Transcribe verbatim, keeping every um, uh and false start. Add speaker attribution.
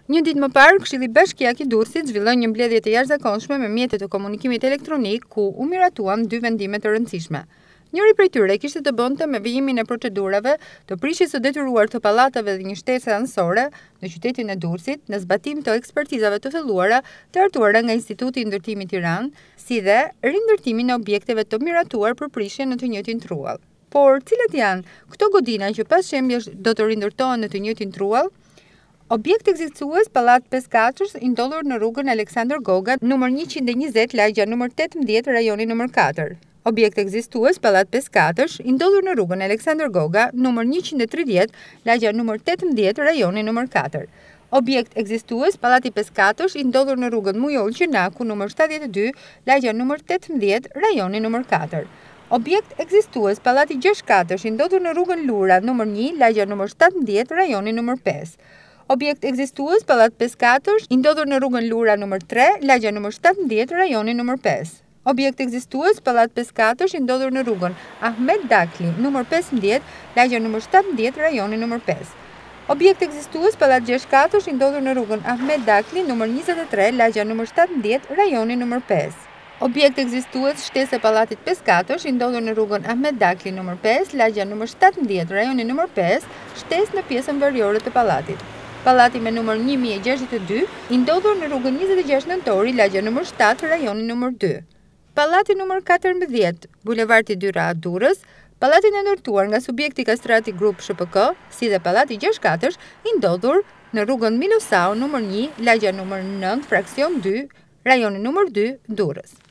Speaker 1: Një ditë më parë, Këshilli Bashkiak i Durrësit zhvilloi një mbledhje të jashtëzakonshme me mjetet e komunikimit elektronik, ku u miratuan dy vendime të rëndësishme. Njëri prej tyre kishte të bënte me vijimin e procedurave të prishjes së detyruar të pallateve dhe një shtese anësore në qytetin e Durrësit, në zbatim të ekspertizave të filluara të hartuara nga Instituti i Ndërtimit Tiranë, si dhe rindërtimin e objekteve të miratuar për prishje në të njëjtin truall. Por cilat janë këto godina që pas shembjesh do të rindërtohen në të njëjtin truall? Objekt ekzistues pallat pesë katësh i ndodhur në rrugën Aleksandër Goga, numër njëqind e njëzet, lagja numër tetëmbëdhjetë, rajoni numër katër. Objekt ekzistues pallat pesë katësh i ndodhur në rrugën Aleksandër Goga, numër njëqind e tridhjetë, lagja numër tetëmbëdhjetë, rajoni numër katër. Objekt ekzistues pallati pesë katësh i ndodhur në rrugën Mujoll Gjenaku, numër shtatëdhjetë e dy, lagja numër tetëmbëdhjetë, rajoni numër katër. Objekt ekzistues pallati gjashtë katësh i ndodhur në rrugën Lura, numër një, lagja numër shtatëmbëdhjetë, rajoni numër pesë. Objekt ekzistues pallat pesë katësh i ndodhur në rrugën Lura numër tre, lagja numër shtatëmbëdhjetë, rajoni numër pesë. Objekt ekzistues pallat pesë katësh i ndodhur në rrugën Ahmet Dakli numër pesëmbëdhjetë, lagja numër shtatëmbëdhjetë, rajoni numër pesë. Objekt ekzistues pallat gjashtë katësh i ndodhur në rrugën Ahmet Dakli numër njëzet e tre, lagja numër shtatëmbëdhjetë, rajoni numër pesë. Objekt ekzistues shtesa e pallatit pesë katësh i ndodhur në rrugën Ahmet Dakli numër pesë, lagja numër shtatëmbëdhjetë, rajoni numër pesë, shtesë në pjesën veriore të pallatit. Pallati me numër një mijë e gjashtëdhjetë e dy i ndodhur në rrugën njëzet e gjashtë nëntori, lagja numër shtatë, rajoni numër dy. Pallati numër katërmbëdhjetë, bulevardi Dyra Durrës, pallati i ndërtuar nga subjekti Kastrati Grup Sh P K, si dhe pallati gjashtë katësh i ndodhur në rrugën Milosau numër një, lagja numër nëntë, fraksion dy, rajoni numër dy, Durrës.